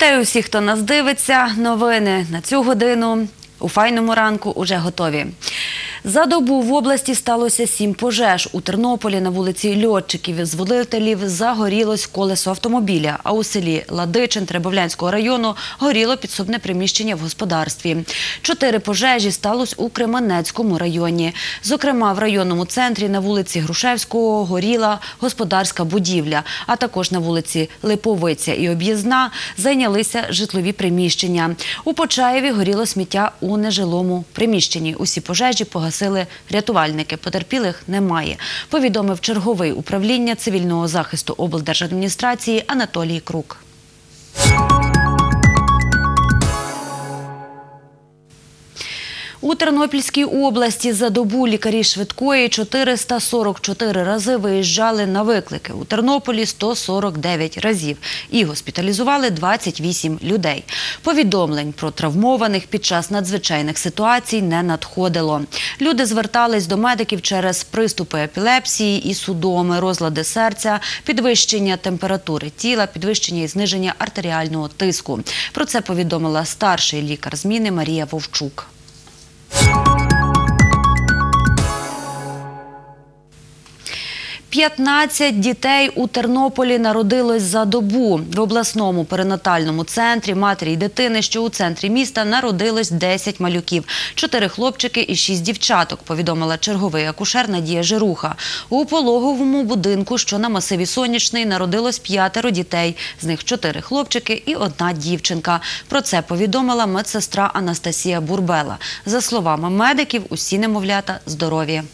Вітаю усіх, хто нас дивиться. Новини на цю годину у «Файному ранку» уже готові. За добу в області сталося 7 пожеж. У Тернополі на вулиці Льотчиків-Зводителів загорілось колесо автомобіля, а у селі Ладичин Теребовлянського району горіло підсобне приміщення в господарстві. 4 пожежі сталося у Кременецькому районі. Зокрема, в районному центрі на вулиці Грушевського горіла господарська будівля, а також на вулиці Липовиця і Об'їзна зайнялися житлові приміщення. У Почаєві горіло сміття у нежилому приміщенні. Усі пожежі погасили рятувальники. Потерпілих немає, повідомив черговий управління цивільного захисту облдержадміністрації Анатолій Крук. У Тернопільській області за добу лікарі швидкої 444 рази виїжджали на виклики. У Тернополі – 149 разів. І госпіталізували 28 людей. Повідомлень про травмованих під час надзвичайних ситуацій не надходило. Люди звертались до медиків через приступи епілепсії і судоми, розлади серця, підвищення температури тіла, підвищення і зниження артеріального тиску. Про це повідомила старший лікар зміни Марія Вовчук. 15 дітей у Тернополі народилось за добу. В обласному перинатальному центрі матері й дитини, що у центрі міста, народилось 10 малюків. 4 хлопчики і 6 дівчаток, повідомила черговий акушер Надія Жируха. У пологовому будинку, що на масиві Сонячний, народилось 5 дітей. З них 4 хлопчики і 1 дівчинка. Про це повідомила медсестра Анастасія Бурбела. За словами медиків, усі немовлята здорові.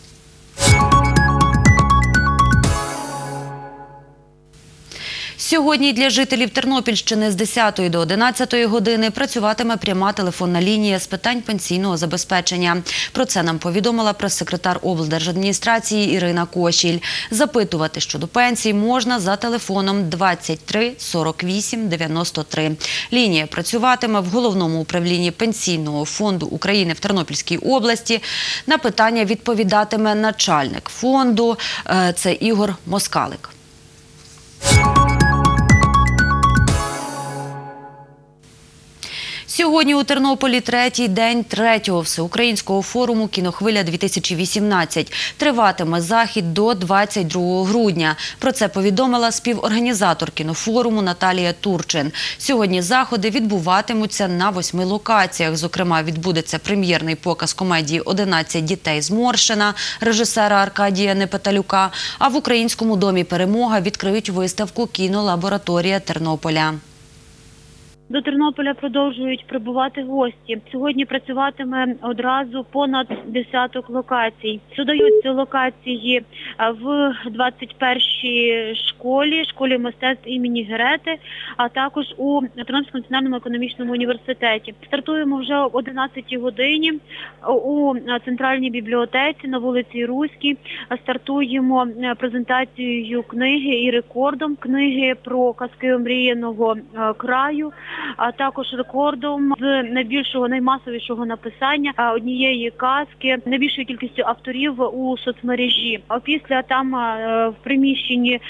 Сьогодні для жителів Тернопільщини з 10 до 11 години працюватиме пряма телефонна лінія з питань пенсійного забезпечення. Про це нам повідомила прес-секретар облдержадміністрації Ірина Кошіль. Запитувати щодо пенсій можна за телефоном 23 48 93. Лінія працюватиме в Головному управлінні Пенсійного фонду України в Тернопільській області. На питання відповідатиме начальник фонду – це Ігор Москалик. Сьогодні у Тернополі третій день 3-го всеукраїнського форуму «Кінохвиля-2018». Триватиме захід до 22 грудня. Про це повідомила співорганізатор кінофоруму Наталія Турчин. Сьогодні заходи відбуватимуться на 8 локаціях. Зокрема, відбудеться прем'єрний показ комедії «11 дітей з Моршина» режисера Аркадія Непеталюка. А в Українському домі «Перемога» відкриють виставку «Кінолабораторія Тернополя». До Тернополя продовжують прибувати гості. Сьогодні працюватиме одразу понад десяток локацій. Додаються локації в 21-й школі мистецтв імені Герети, а також у Тернопільському національному економічному університеті. Стартуємо вже об 11-й годині у центральній бібліотеці на вулиці Руській. Стартуємо презентацією книги і рекордом книги про казки омріяного краю, а також рекордом з найбільшого, наймасовішого написання однієї казки, найбільшою кількістю авторів у соцмережі. Опісля там в приміщенні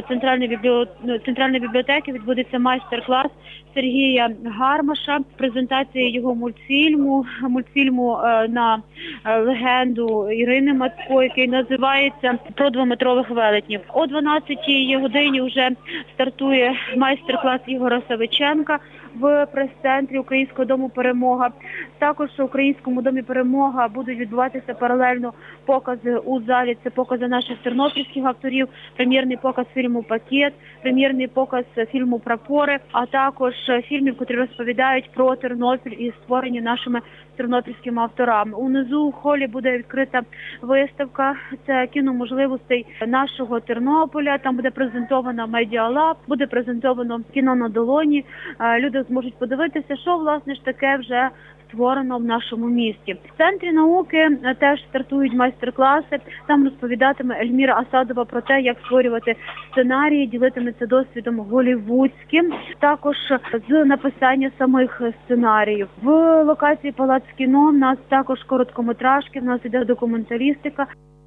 центральної бібліотеки відбудеться майстер-клас Сергія Гармаша, презентація його мультфільму на легенду Ірини Мацько, який називається «Про двометрових велетнів». О 12-й годині вже стартує майстер-клас Ігоря Савиченка в прес-центрі Українського дому «Перемога». Також у Українському домі «Перемога» будуть відбуватися паралельно покази у залі. Це покази наших тернопільських авторів, прем'єрний показ фільму «Пакет», прем'єрний показ фільму «Прапори», а також фільмів, які розповідають про Тернопіль і створені нашими тернопільськими авторами. Унизу в холі буде відкрита виставка. Це кіно можливостей нашого Тернополя. Там буде презентовано медіалаб, буде презентовано кіно на долоні. Люди зможуть подивитися, що, власне ж, таке вже створено в нашому місті. В Центрі науки теж стартують майстер-класи. Там розповідатиме Ельміра Асадова про те, як створювати сценарії, ділитиметься досвідом голлівудським, також з написання самих сценаріїв. В локації Палац кіно в нас також короткометражки, в нас іде документалістика.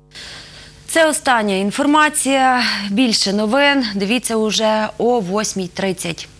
Це остання інформація. Більше новин дивіться уже о 8:30.